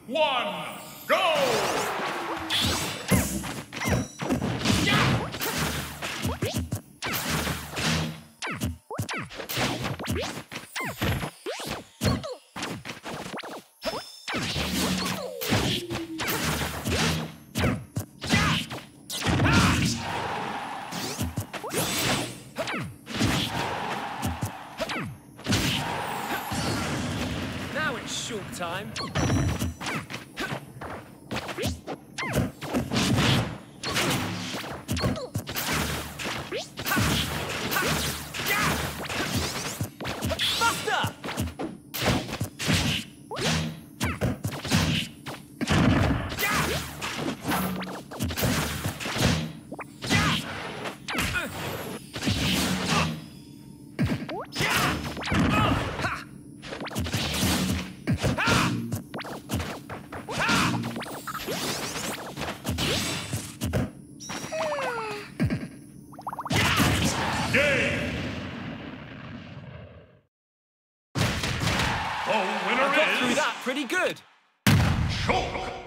1, go! Now it's short time. Buster! Game! The winner I got is... through that pretty good. Shulk!